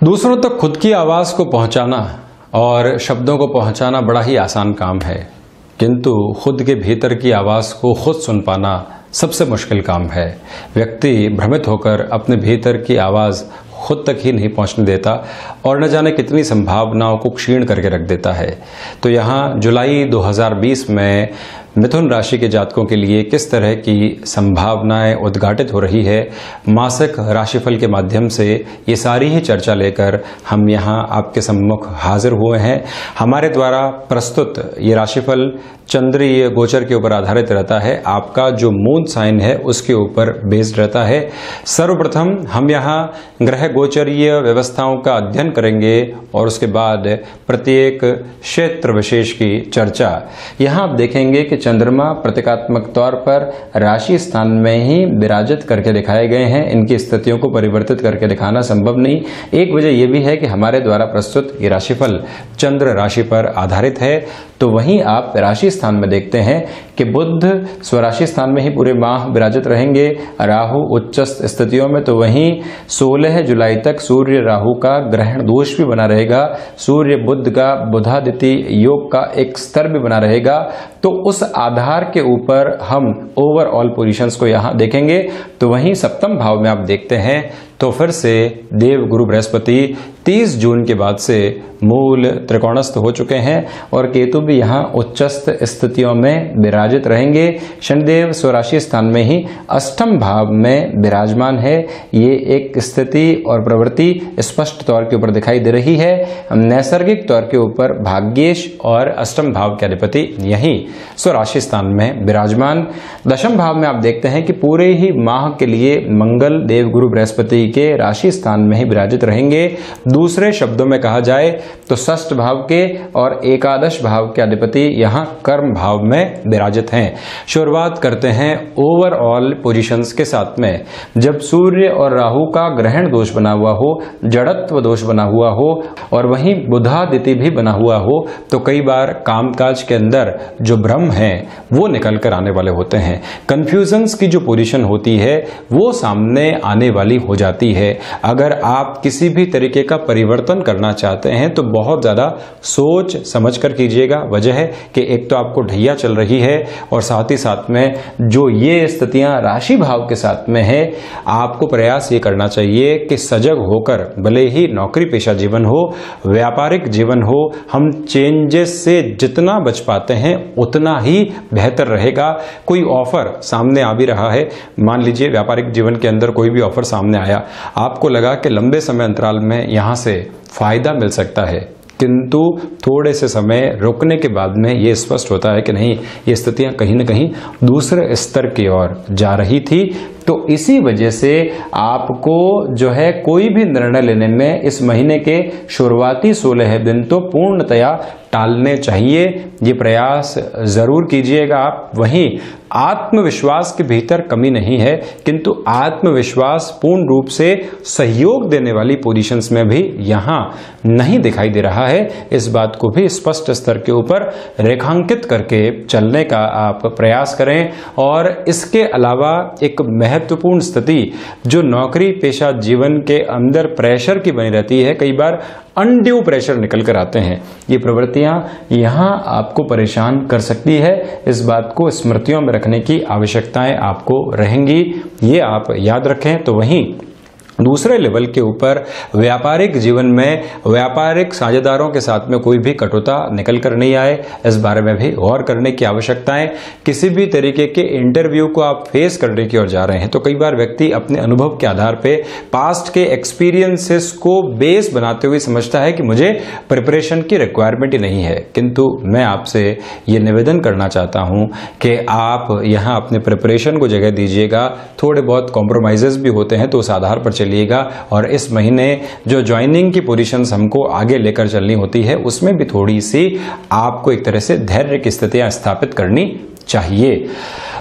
दूसरों तक खुद की आवाज को पहुंचाना और शब्दों को पहुंचाना बड़ा ही आसान काम है, किंतु खुद के भीतर की आवाज को खुद सुन पाना सबसे मुश्किल काम है। व्यक्ति भ्रमित होकर अपने भीतर की आवाज खुद तक ही नहीं पहुंचने देता और न जाने कितनी संभावनाओं को क्षीण करके रख देता है। तो यहाँ जुलाई 2020 में मिथुन राशि के जातकों के लिए किस तरह की संभावनाएं उद्घाटित हो रही है, मासिक राशिफल के माध्यम से ये सारी ही चर्चा लेकर हम यहाँ आपके सम्मुख हाजिर हुए हैं। हमारे द्वारा प्रस्तुत ये राशिफल चंद्रीय गोचर के ऊपर आधारित रहता है। आपका जो मून साइन है उसके ऊपर बेस्ड रहता है। सर्वप्रथम हम यहाँ ग्रह गोचरीय व्यवस्थाओं का अध्ययन करेंगे और उसके बाद प्रत्येक क्षेत्र विशेष की चर्चा। यहाँ आप देखेंगे कि चंद्रमा प्रतीकात्मक तौर पर राशि स्थान में ही विराजित करके दिखाए गए हैं। इनकी स्थितियों को परिवर्तित करके दिखाना संभव नहीं। एक वजह यह भी है कि हमारे द्वारा प्रस्तुत ये राशिफल चंद्र राशि पर आधारित है। तो वहीं आप राशि स्थान में देखते हैं कि बुध स्वराशि स्थान में ही पूरे माह विराजित रहेंगे, राहु उच्चस्थ स्थितियों में। तो वहीं 16 जुलाई तक सूर्य राहु का ग्रहण दोष भी बना रहेगा, सूर्य बुध का बुधादिति योग का एक स्तर भी बना रहेगा। तो उस आधार के ऊपर हम ओवरऑल पोजीशंस को यहां देखेंगे। तो वहीं सप्तम भाव में आप देखते हैं तो फिर से देव गुरु बृहस्पति 30 जून के बाद से मूल त्रिकोणस्थ हो चुके हैं और केतु भी यहाँ उच्चस्थ स्थितियों में विराजित रहेंगे। शनिदेव स्वराशि स्थान में ही अष्टम भाव में विराजमान है। ये एक स्थिति और प्रवृत्ति स्पष्ट तौर के ऊपर दिखाई दे रही है। नैसर्गिक तौर के ऊपर भाग्येश और अष्टम भाव के अधिपति यही स्वराशि स्थान में विराजमान। दशम भाव में आप देखते हैं कि पूरे ही माह के लिए मंगल देव गुरु बृहस्पति के राशि स्थान में ही विराजित रहेंगे। दूसरे शब्दों में कहा जाए तो षष्ठ भाव के और एकादश भाव के अधिपति यहाँ कर्म भाव में विराजित हैं। शुरुआत करते हैं ओवरऑल पोजीशंस के साथ में। जब सूर्य और राहु का ग्रहण दोष बना हुआ हो, जड़त्व दोष बना हुआ हो और वहीं बुधादिति भी बना हुआ हो, तो कई बार कामकाज के अंदर जो भ्रम है वो निकल कर आने वाले होते हैं। कंफ्यूजन्स की जो पोजीशन होती है वो सामने आने वाली हो जाती है। अगर आप किसी भी तरीके का परिवर्तन करना चाहते हैं तो बहुत ज्यादा सोच समझ कर कीजिएगा। वजह है कि एक तो आपको ढैया चल रही है और साथ ही साथ में जो ये स्थितियां राशि भाव के साथ में है, आपको प्रयास ये करना चाहिए कि सजग होकर, भले ही नौकरी पेशा जीवन हो, व्यापारिक जीवन हो, हम चेंजेस से जितना बच पाते हैं उतना ही बेहतर रहेगा। कोई ऑफर सामने आ भी रहा है, मान लीजिए व्यापारिक जीवन के अंदर कोई भी ऑफर सामने आया, आपको लगा कि लंबे समय अंतराल में यहां से फायदा मिल सकता है, किंतु थोड़े से समय रुकने के बाद में ये स्पष्ट होता है कि नहीं, ये स्थितियां कहीं न कहीं दूसरे स्तर की ओर जा रही थी। तो इसी वजह से आपको जो है कोई भी निर्णय लेने में इस महीने के शुरुआती 16 दिन तो पूर्णतया टालने चाहिए। ये प्रयास जरूर कीजिएगा आप। वहीं आत्मविश्वास के भीतर कमी नहीं है, किंतु आत्मविश्वास पूर्ण रूप से सहयोग देने वाली पोजीशंस में भी यहां नहीं दिखाई दे रहा है। इस बात को भी स्पष्ट स्तर के ऊपर रेखांकित करके चलने का आप प्रयास करें। और इसके अलावा एक महत्वपूर्ण स्थिति जो नौकरी पेशा जीवन के अंदर प्रेशर की बनी रहती है, कई बार अनड्यू प्रेशर निकल कर आते हैं, ये प्रवृत्तियां यहां आपको परेशान कर सकती है। इस बात को स्मृतियों में रखने की आवश्यकताएं आपको रहेंगी, ये आप याद रखें। तो वहीं दूसरे लेवल के ऊपर व्यापारिक जीवन में व्यापारिक साझेदारों के साथ में कोई भी कटुता निकल कर नहीं आए, इस बारे में भी गौर करने की आवश्यकताएं। किसी भी तरीके के इंटरव्यू को आप फेस करने की ओर जा रहे हैं तो कई बार व्यक्ति अपने अनुभव के आधार पे, पास्ट के एक्सपीरियंसेस को बेस बनाते हुए समझता है कि मुझे प्रिपरेशन की रिक्वायरमेंट ही नहीं है। किंतु मैं आपसे ये निवेदन करना चाहता हूं कि आप यहां अपने प्रिपरेशन को जगह दीजिएगा। थोड़े बहुत कॉम्प्रोमाइजेस भी होते हैं तो उस आधार पर चलिएगा। और इस महीने जो ज्वाइनिंग की पोजीशंस हमको आगे लेकर चलनी होती है उसमें भी थोड़ी सी आपको एक तरह से धैर्य की स्थितियां स्थापित करनी चाहिए।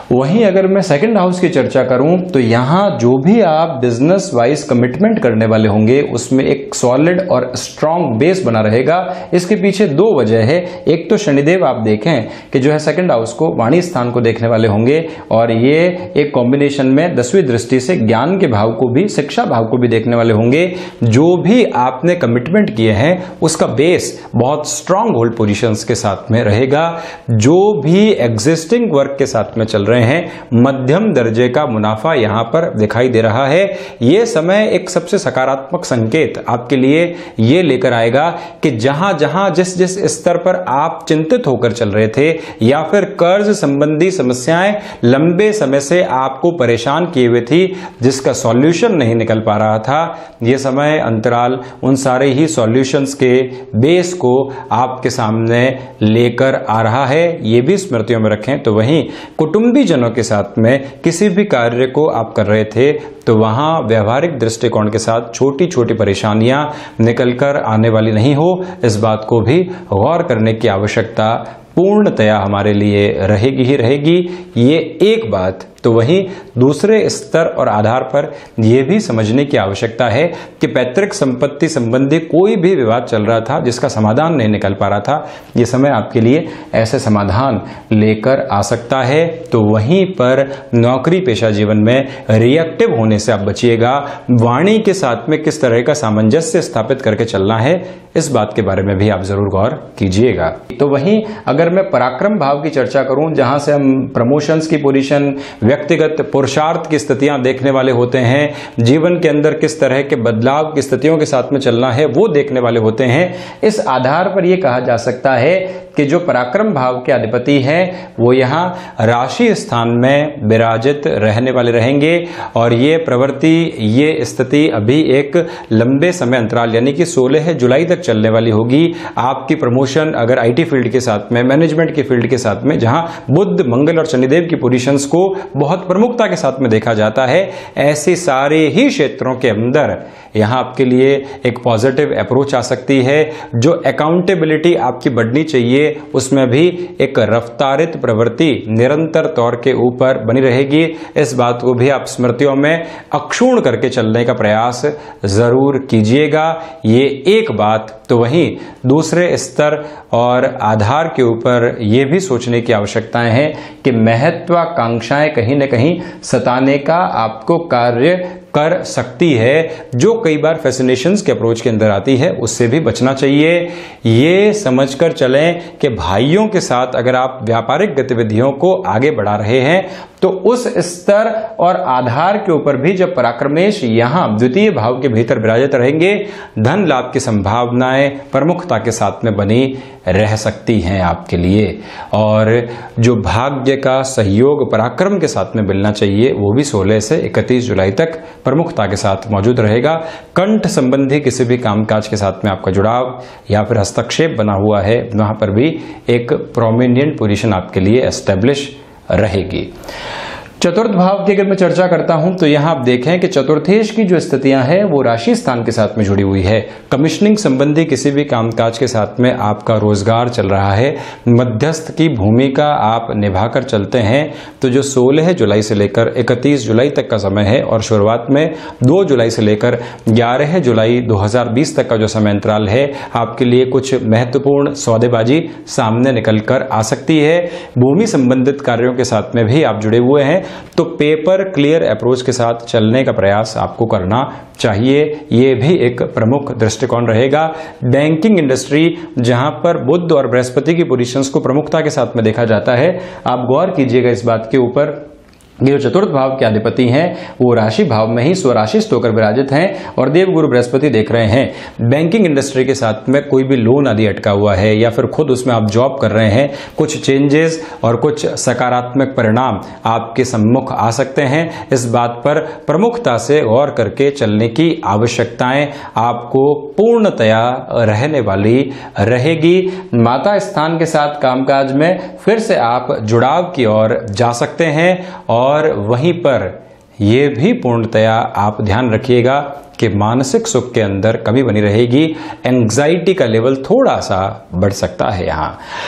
वहीं अगर मैं सेकंड हाउस की चर्चा करूं तो यहां जो भी आप बिजनेस वाइज कमिटमेंट करने वाले होंगे उसमें एक सॉलिड और स्ट्रांग बेस बना रहेगा। इसके पीछे दो वजह है। एक तो शनिदेव आप देखें कि जो है सेकंड हाउस को, वाणी स्थान को देखने वाले होंगे और ये एक कॉम्बिनेशन में 10वीं दृष्टि से ज्ञान के भाव को भी, शिक्षा भाव को भी देखने वाले होंगे। जो भी आपने कमिटमेंट किए हैं उसका बेस बहुत स्ट्रांग होल्ड पोजीशंस के साथ में रहेगा। जो भी एग्जिस्टिंग वर्क के साथ में चल रहे हैं मध्यम दर्जे का मुनाफा यहां पर दिखाई दे रहा है। यह समय एक सबसे सकारात्मक संकेत आपके लिए यह लेकर आएगा कि जहां जहां जिस जिस स्तर पर आप चिंतित होकर चल रहे थे या फिर कर्ज संबंधी समस्याएं लंबे समय से आपको परेशान किए हुए थी, जिसका सॉल्यूशन नहीं निकल पा रहा था, यह समय अंतराल उन सारे ही सॉल्यूशंस के बेस को आपके सामने लेकर आ रहा है। यह भी स्मृतियों में रखें। तो वहीं कुटुंबी जनों के साथ में किसी भी कार्य को आप कर रहे थे तो वहां व्यवहारिक दृष्टिकोण के साथ छोटी छोटी परेशानियां निकलकर आने वाली नहीं हो, इस बात को भी गौर करने की आवश्यकता पूर्णतया हमारे लिए रहेगी ही रहेगी। ये एक बात। तो वहीं दूसरे स्तर और आधार पर यह भी समझने की आवश्यकता है कि पैतृक संपत्ति संबंधी कोई भी विवाद चल रहा था जिसका समाधान नहीं निकल पा रहा था, यह समय आपके लिए ऐसे समाधान लेकर आ सकता है। तो वहीं पर नौकरी पेशा जीवन में रिएक्टिव होने से आप बचिएगा। वाणी के साथ में किस तरह का सामंजस्य स्थापित करके चलना है, इस बात के बारे में भी आप जरूर गौर कीजिएगा। तो वहीं अगर मैं पराक्रम भाव की चर्चा करूं, जहां से हम प्रमोशंस की पोजीशन, व्यक्तिगत पुरुषार्थ की स्थितियां देखने वाले होते हैं, जीवन के अंदर किस तरह के बदलाव की स्थितियों के साथ में चलना है वो देखने वाले होते हैं। इस आधार पर यह कहा जा सकता है कि जो पराक्रम भाव के अधिपति हैं वो यहाँ राशि स्थान में विराजित रहने वाले रहेंगे और ये प्रवृत्ति, ये स्थिति अभी एक लंबे समय अंतराल यानी कि 16 जुलाई तक चलने वाली होगी। आपकी प्रमोशन अगर आईटी फील्ड के साथ में, मैनेजमेंट की फील्ड के साथ में, जहां बुध, मंगल और शनिदेव की पोजीशंस को बहुत प्रमुखता के साथ में देखा जाता है, ऐसे सारे ही क्षेत्रों के अंदर यहां आपके लिए एक पॉजिटिव अप्रोच आ सकती है। जो अकाउंटेबिलिटी आपकी बढ़नी चाहिए उसमें भी एक रफ्तारित प्रवृत्ति निरंतर तौर के ऊपर बनी रहेगी। इस बात को भी आप स्मृतियों में अक्षुण्ण करके चलने का प्रयास जरूर कीजिएगा। ये एक बात। तो वहीं दूसरे स्तर और आधार के ऊपर यह भी सोचने की आवश्यकताएं हैं कि महत्वाकांक्षाएं कहीं न कहीं सताने का आपको कार्य कर सकती है, जो कई बार फैसिनेशंस के अप्रोच के अंदर आती है, उससे भी बचना चाहिए। ये समझकर चलें कि भाइयों के साथ अगर आप व्यापारिक गतिविधियों को आगे बढ़ा रहे हैं तो उस स्तर और आधार के ऊपर भी जब पराक्रमेश यहां द्वितीय भाव के भीतर विराजित रहेंगे, धन लाभ की संभावनाएं प्रमुखता के साथ में बनी रह सकती हैं आपके लिए। और जो भाग्य का सहयोग पराक्रम के साथ में मिलना चाहिए वो भी 16 से 31 जुलाई तक प्रमुखता के साथ मौजूद रहेगा। कंठ संबंधी किसी भी कामकाज के साथ में आपका जुड़ाव या फिर हस्तक्षेप बना हुआ है, वहां पर भी एक प्रोमिनेंट पोजीशन आपके लिए एस्टेब्लिश रहेगी। चतुर्थ भाव की अगर मैं चर्चा करता हूं तो यहां आप देखें कि चतुर्थेश की जो स्थितियां हैं वो राशि स्थान के साथ में जुड़ी हुई है। कमिश्निंग संबंधी किसी भी कामकाज के साथ में आपका रोजगार चल रहा है, मध्यस्थ की भूमिका आप निभाकर चलते हैं, तो जो 16 जुलाई से लेकर 31 जुलाई तक का समय है और शुरुआत में 2 जुलाई से लेकर 11 जुलाई 2020 तक का जो समय अंतराल है, आपके लिए कुछ महत्वपूर्ण सौदेबाजी सामने निकल कर आ सकती है। भूमि संबंधित कार्यों के साथ में भी आप जुड़े हुए हैं, तो पेपर क्लियर अप्रोच के साथ चलने का प्रयास आपको करना चाहिए। यह भी एक प्रमुख दृष्टिकोण रहेगा। बैंकिंग इंडस्ट्री, जहां पर बुध और बृहस्पति की पोजीशंस को प्रमुखता के साथ में देखा जाता है, आप गौर कीजिएगा इस बात के ऊपर ये जो चतुर्थ भाव के अधिपति हैं वो राशि भाव में ही स्वराशिस्थ होकर विराजित हैं और देव गुरु बृहस्पति देख रहे हैं। बैंकिंग इंडस्ट्री के साथ में कोई भी लोन आदि अटका हुआ है या फिर खुद उसमें आप जॉब कर रहे हैं, कुछ चेंजेस और कुछ सकारात्मक परिणाम आपके सम्मुख आ सकते हैं। इस बात पर प्रमुखता से गौर करके चलने की आवश्यकताएं आपको पूर्णतया रहने वाली रहेगी। माता स्थान के साथ कामकाज में फिर से आप जुड़ाव की ओर जा सकते हैं और वहीं पर यह भी पूर्णतया आप ध्यान रखिएगा कि मानसिक सुख के अंदर कमी बनी रहेगी। एंग्जाइटी का लेवल थोड़ा सा बढ़ सकता है यहाँ।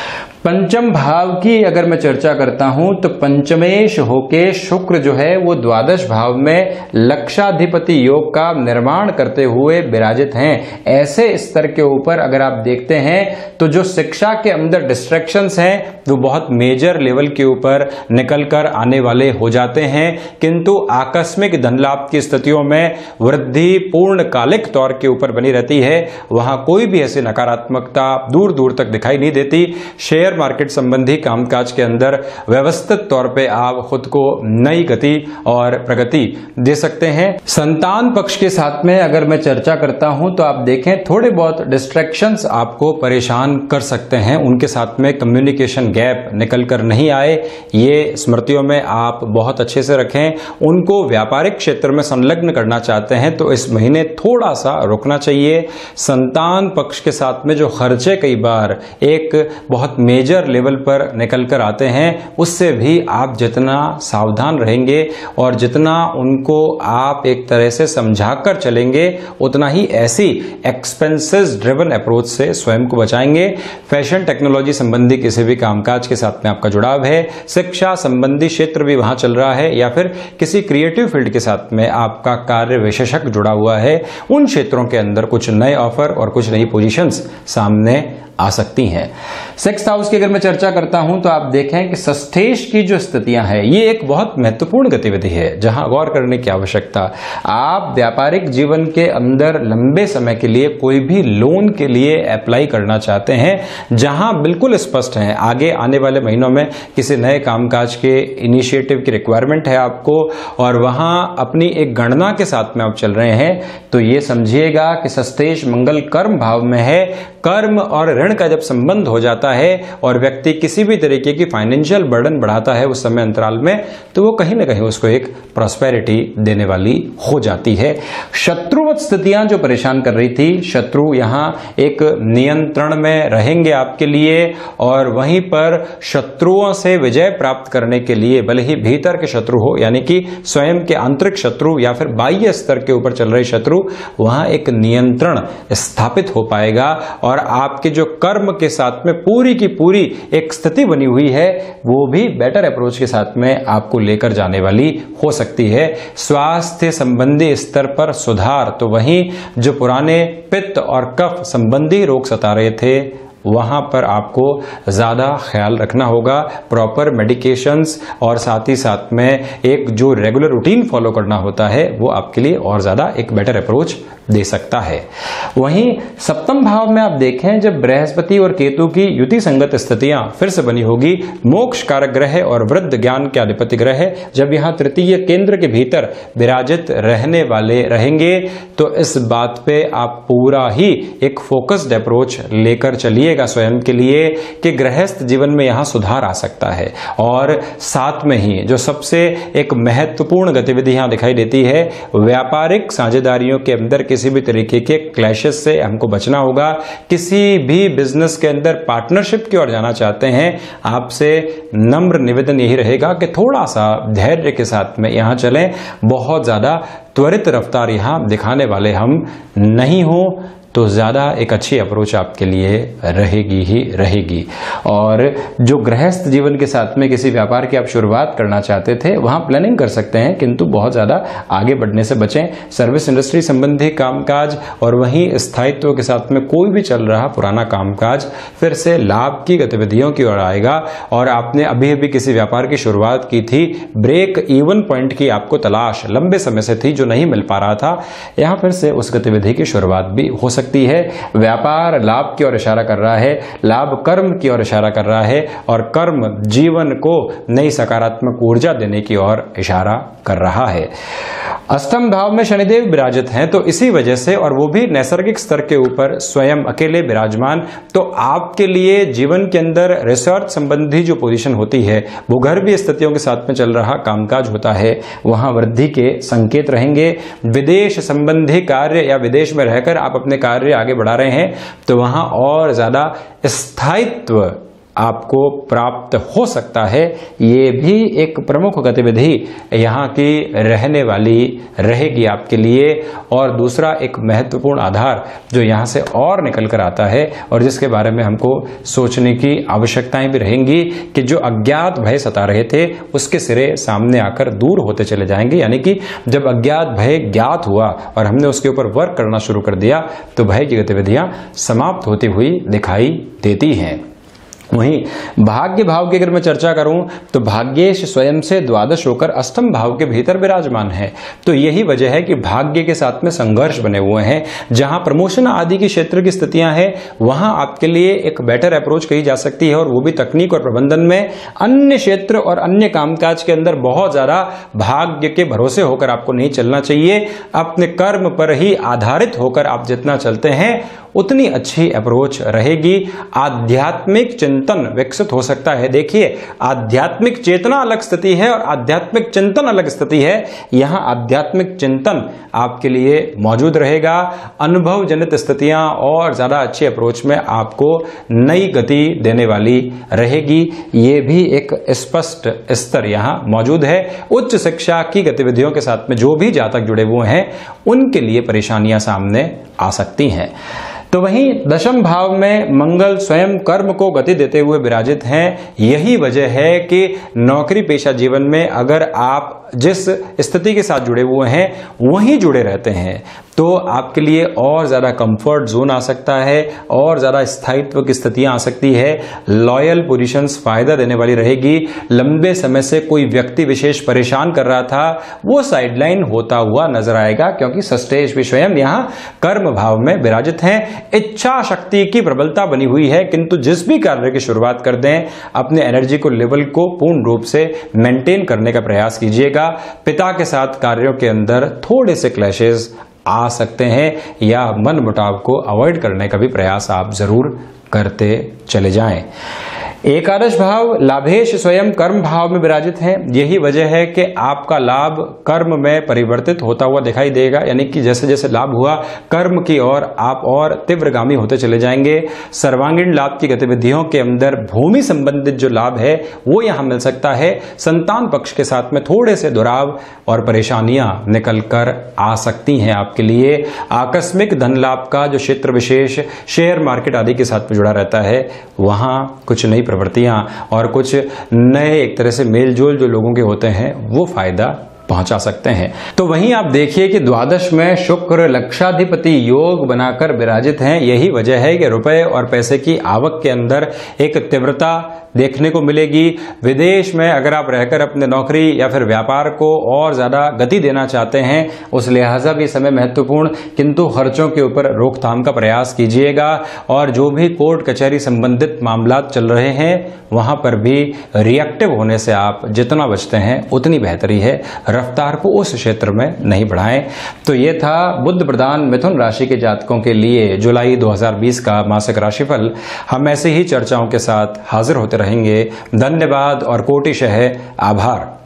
पंचम भाव की अगर मैं चर्चा करता हूं तो पंचमेश होके शुक्र जो है वो द्वादश भाव में लक्षाधिपति योग का निर्माण करते हुए विराजित हैं। ऐसे स्तर के ऊपर अगर आप देखते हैं तो जो शिक्षा के अंदर डिस्ट्रैक्शंस हैं वो बहुत मेजर लेवल के ऊपर निकल कर आने वाले हो जाते हैं, किंतु आकस्मिक धन लाभ की स्थितियों में वृद्धि पूर्णकालिक तौर के ऊपर बनी रहती है। वहां कोई भी ऐसी नकारात्मकता दूर दूर तक दिखाई नहीं देती। शेयर मार्केट संबंधी कामकाज के अंदर व्यवस्थित तौर पे आप खुद को नई गति और प्रगति दे सकते हैं। संतान पक्ष के साथ में अगर मैं चर्चा करता हूं तो आप देखें थोड़े बहुत डिस्ट्रैक्शंस आपको परेशान कर सकते हैं, उनके साथ में कम्युनिकेशन गैप निकल कर नहीं आए, ये स्मृतियों में आप बहुत अच्छे से रखें। उनको व्यापारिक क्षेत्र में संलग्न करना चाहते हैं तो इस महीने थोड़ा सा रुकना चाहिए। संतान पक्ष के साथ में जो खर्चे कई बार एक बहुत मेजर लेवल पर निकल कर आते हैं, उससे भी आप जितना सावधान रहेंगे और जितना उनको आप एक तरह से समझाकर चलेंगे उतना ही ऐसी एक्सपेंसेस ड्रिवन अप्रोच से स्वयं को बचाएंगे। फैशन टेक्नोलॉजी संबंधी किसी भी कामकाज के साथ में आपका जुड़ाव है, शिक्षा संबंधी क्षेत्र भी वहां चल रहा है या फिर किसी क्रिएटिव फील्ड के साथ में आपका कार्य विशेषज्ञ जुड़ा हुआ है, उन क्षेत्रों के अंदर कुछ नए ऑफर और कुछ नई पोजीशंस सामने आ सकती हैं। सिक्स्थ हाउस की अगर मैं चर्चा करता हूं तो आप देखें कि षष्ठेश की जो स्थितियां हैं ये एक बहुत महत्वपूर्ण गतिविधि है जहां गौर करने की आवश्यकता। आप व्यापारिक जीवन के अंदर लंबे समय के लिए कोई भी लोन के लिए अप्लाई करना चाहते हैं, जहां बिल्कुल स्पष्ट है आगे आने वाले महीनों में किसी नए कामकाज के इनिशिएटिव की रिक्वायरमेंट है आपको और वहां अपनी एक गणना के साथ में आप चल रहे हैं, तो ये समझिएगा कि षष्ठेश मंगल कर्म भाव में है। कर्म और ऋण का जब संबंध हो जाता है और व्यक्ति किसी भी तरीके की फाइनेंशियल बर्डन बढ़ाता है उस समय अंतराल में, तो वो कहीं ना कहीं उसको एक प्रॉस्पेरिटी देने वाली हो जाती है। शत्रुवत स्थितियां जो परेशान कर रही थी, शत्रु यहां एक नियंत्रण में रहेंगे आपके लिए और वहीं पर शत्रुओं से विजय प्राप्त करने के लिए भले ही भीतर के शत्रु हो यानी कि स्वयं के आंतरिक शत्रु या फिर बाह्य स्तर के ऊपर चल रहे शत्रु, वहां एक नियंत्रण स्थापित हो पाएगा और आपके जो कर्म के साथ में पूरी की पूरी एक स्थिति बनी हुई है वो भी बेटर अप्रोच के साथ में आपको लेकर जाने वाली हो सकती है। स्वास्थ्य संबंधी स्तर पर सुधार, तो वहीं जो पुराने पित्त और कफ संबंधी रोग सता रहे थे वहां पर आपको ज्यादा ख्याल रखना होगा, प्रॉपर मेडिकेशंस और साथ ही साथ में एक जो रेगुलर रूटीन फॉलो करना होता है वो आपके लिए और ज्यादा एक बेटर अप्रोच दे सकता है। वहीं सप्तम भाव में आप देखें जब बृहस्पति और केतु की युति संगत स्थितियां फिर से बनी होगी, मोक्ष कारक ग्रह और वृद्ध ज्ञान के अधिपति ग्रह जब यहां तृतीय केंद्र के भीतर विराजित रहने वाले रहेंगे तो इस बात पे आप पूरा ही एक फोकस्ड अप्रोच लेकर चलिएगा स्वयं के लिए कि गृहस्थ जीवन में यहां सुधार आ सकता है। और साथ में ही जो सबसे एक महत्वपूर्ण गतिविधि यहां दिखाई देती है, व्यापारिक साझेदारियों के अंदर किसी भी तरीके के क्लैशेस से हमको बचना होगा। किसी भी बिजनेस के अंदर पार्टनरशिप की ओर जाना चाहते हैं, आपसे नम्र निवेदन यही रहेगा कि थोड़ा सा धैर्य के साथ में यहां चलें। बहुत ज्यादा त्वरित रफ्तार यहां दिखाने वाले हम नहीं हो तो ज्यादा एक अच्छी अप्रोच आपके लिए रहेगी ही रहेगी। और जो गृहस्थ जीवन के साथ में किसी व्यापार की आप शुरुआत करना चाहते थे वहां प्लानिंग कर सकते हैं, किंतु बहुत ज्यादा आगे बढ़ने से बचें। सर्विस इंडस्ट्री संबंधी कामकाज और वहीं स्थायित्व के साथ में कोई भी चल रहा पुराना कामकाज फिर से लाभ की गतिविधियों की ओर आएगा। और आपने अभी अभी किसी व्यापार की शुरुआत की थी, ब्रेक इवन पॉइंट की आपको तलाश लंबे समय से थी जो नहीं मिल पा रहा था, यहां फिर से उस गतिविधि की शुरुआत भी हो सकती है। व्यापार लाभ की ओर इशारा कर रहा है, लाभ कर्म की ओर इशारा कर रहा है और कर्म जीवन को नई सकारात्मक ऊर्जा देने की ओर इशारा कर रहा है। अष्टम भाव में शनिदेव विराजित हैं तो इसी वजह से, और वो भी नैसर्गिक स्तर के ऊपर स्वयं अकेले विराजमान, तो आपके लिए जीवन के अंदर रिसर्च संबंधी जो पोजीशन होती है, भूगर्भीय स्थितियों के साथ में चल रहा कामकाज होता है, वहां वृद्धि के संकेत रहेंगे। विदेश संबंधी कार्य या विदेश में रहकर आप अपने कार्य आगे बढ़ा रहे हैं तो वहां और ज्यादा स्थायित्व आपको प्राप्त हो सकता है। ये भी एक प्रमुख गतिविधि यहाँ की रहने वाली रहेगी आपके लिए। और दूसरा एक महत्वपूर्ण आधार जो यहाँ से और निकल कर आता है और जिसके बारे में हमको सोचने की आवश्यकताएं भी रहेंगी कि जो अज्ञात भय सता रहे थे उसके सिरे सामने आकर दूर होते चले जाएंगे। यानी कि जब अज्ञात भय ज्ञात हुआ और हमने उसके ऊपर वर्क करना शुरू कर दिया तो भय की गतिविधियां समाप्त होती हुई दिखाई देती हैं। वहीं भाग्य भाव की अगर मैं चर्चा करूं तो भाग्येश स्वयं से द्वादश होकर अष्टम भाव के भीतर विराजमान है। तो यही वजह है कि भाग्य के साथ में संघर्ष बने हुए हैं। जहां प्रमोशन आदि की क्षेत्र की स्थितियां हैं वहां आपके लिए एक बेटर अप्रोच कही जा सकती है, और वो भी तकनीक और प्रबंधन में। अन्य क्षेत्र और अन्य कामकाज के अंदर बहुत ज्यादा भाग्य के भरोसे होकर आपको नहीं चलना चाहिए। अपने कर्म पर ही आधारित होकर आप जितना चलते हैं उतनी अच्छी अप्रोच रहेगी। आध्यात्मिक चिंतन विकसित हो सकता है। देखिए, आध्यात्मिक चेतना अलग स्थिति है और आध्यात्मिक चिंतन अलग स्थिति है। यहां आध्यात्मिक चिंतन आपके लिए मौजूद रहेगा। अनुभव जनित स्थितियां और ज्यादा अच्छी अप्रोच में आपको नई गति देने वाली रहेगी। ये भी एक स्पष्ट स्तर यहां मौजूद है। उच्च शिक्षा की गतिविधियों के साथ में जो भी जातक जुड़े हुए हैं उनके लिए परेशानियां सामने आ सकती हैं। तो वहीं दशम भाव में मंगल स्वयं कर्म को गति देते हुए विराजित हैं। यही वजह है कि नौकरी पेशा जीवन में अगर आप जिस स्थिति के साथ जुड़े हुए हैं वहीं जुड़े रहते हैं तो आपके लिए और ज्यादा कंफर्ट जोन आ सकता है और ज्यादा स्थायित्व की स्थितियां आ सकती है। लॉयल पोजीशंस फायदा देने वाली रहेगी। लंबे समय से कोई व्यक्ति विशेष परेशान कर रहा था वो साइडलाइन होता हुआ नजर आएगा, क्योंकि सस्टेश भी स्वयं यहां कर्म भाव में विराजित हैं। इच्छा शक्ति की प्रबलता बनी हुई है, किंतु जिस भी कार्य की शुरुआत कर दें अपने एनर्जी को लेवल को पूर्ण रूप से मेंटेन करने का प्रयास कीजिएगा। पिता के साथ कार्यों के अंदर थोड़े से क्लैशेस आ सकते हैं या मन मुटाव को अवॉइड करने का भी प्रयास आप जरूर करते चले जाएं। एकादश भाव लाभेश स्वयं कर्म भाव में विराजित हैं। यही वजह है कि आपका लाभ कर्म में परिवर्तित होता हुआ दिखाई देगा। यानी कि जैसे जैसे लाभ हुआ कर्म की ओर आप और तीव्रगामी होते चले जाएंगे। सर्वांगीण लाभ की गतिविधियों के अंदर भूमि संबंधित जो लाभ है वो यहां मिल सकता है। संतान पक्ष के साथ में थोड़े से दुराव और परेशानियां निकल कर आ सकती हैं आपके लिए। आकस्मिक धन लाभ का जो क्षेत्र विशेष शेयर मार्केट आदि के साथ में जुड़ा रहता है वहां कुछ नई प्रवृत्तियां और कुछ नए एक तरह से मेलजोल जो लोगों के होते हैं वो फायदा पहुंचा सकते हैं। तो वहीं आप देखिए कि द्वादश में शुक्र लक्षाधिपति योग बनाकर विराजित हैं। यही वजह है कि रुपए और पैसे की आवक के अंदर एक तीव्रता देखने को मिलेगी। विदेश में अगर आप रहकर अपने नौकरी या फिर व्यापार को और ज्यादा गति देना चाहते हैं उस लिहाजा भी समय महत्वपूर्ण, किंतु खर्चों के ऊपर रोकथाम का प्रयास कीजिएगा। और जो भी कोर्ट कचहरी संबंधित मामला चल रहे हैं वहां पर भी रिएक्टिव होने से आप जितना बचते हैं उतनी बेहतरी है। रफ्तार को उस क्षेत्र में नहीं बढ़ाएं। तो ये था बुध प्रधान मिथुन राशि के जातकों के लिए जुलाई 2020 का मासिक राशिफल। हम ऐसे ही चर्चाओं के साथ हाजिर होते रहेंगे। धन्यवाद और कोटिशः आभार।